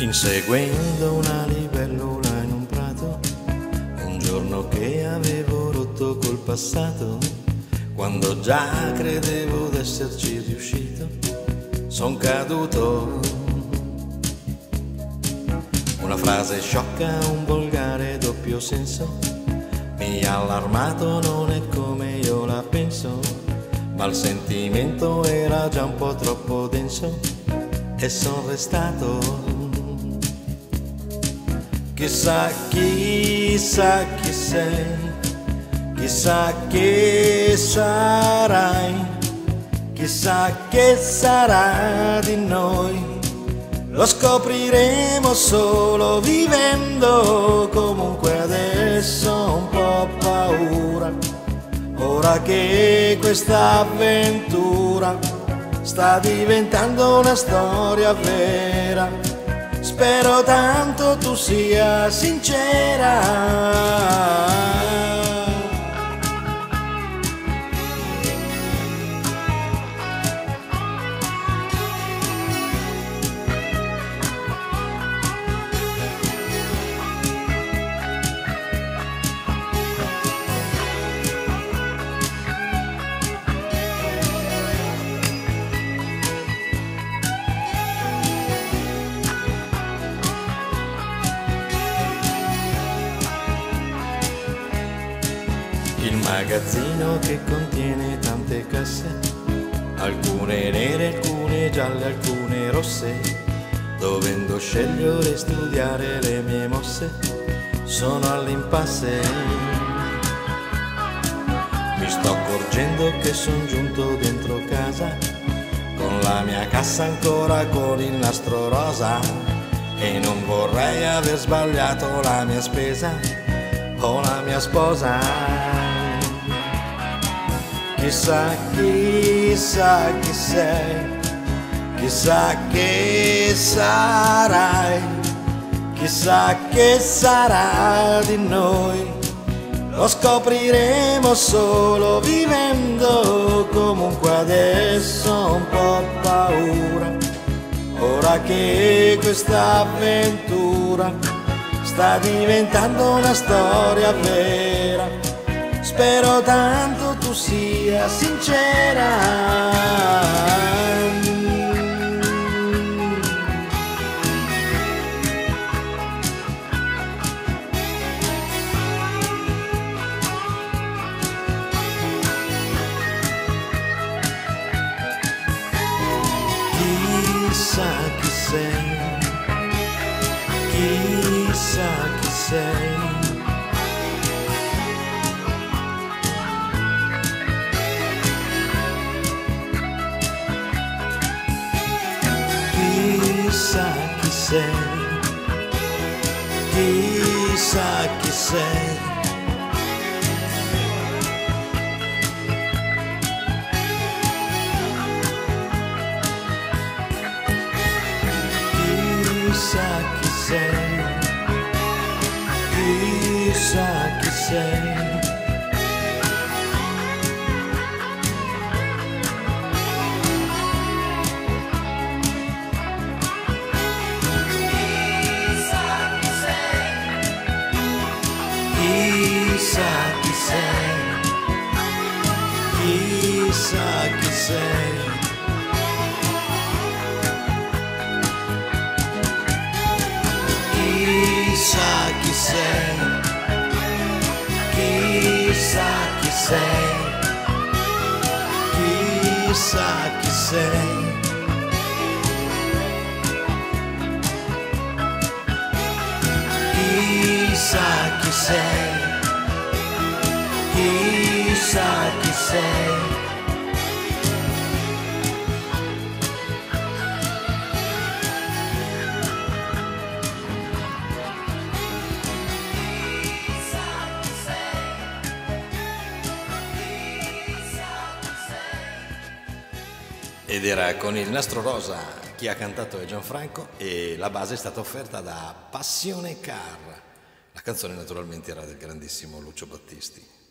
Inseguendo una libellula in un prato, un giorno che avevo rotto col passato, quando già credevo d'esserci riuscito, son caduto. Una frase sciocca, un volgare doppio senso, mi ha allarmato, non è come io la penso, ma il sentimento era già un po' troppo denso e son restato. Chissà chi sei, chissà che sarai, chissà che sarà di noi. Lo scopriremo solo vivendo, comunque adesso ho un po' paura, ora che questa avventura sta diventando una storia vera. Spero tanto tu sia sincera. Il magazzino che contiene tante casse, alcune nere, alcune gialle, alcune rosse, dovendo scegliere e studiare le mie mosse, sono all'impasse. Mi sto accorgendo che son giunto dentro casa, con la mia cassa ancora con il nastro rosa, e non vorrei aver sbagliato la mia spesa o la mia sposa. Chissà chi sei, chissà che sarai, chissà che sarà di noi. Lo scopriremo solo vivendo, comunque adesso ho un po' paura, ora che questa avventura sta diventando una storia vera. Spero tanto tu sia sincera. Chissà chi sei, chissà chi sei. Chissà chi sei, chissà chi sei. Chissà chi sei, chissà chi sei. Chissà chi sei, chissà chi sei. Chissà chi sei, chissà chi sei, chissà chi sei. Chissà chi sei, chissà chi sei. Ed era con il nastro rosa. Chi ha cantato è Gianfranco e la base è stata offerta da Passione Car. La canzone naturalmente era del grandissimo Lucio Battisti.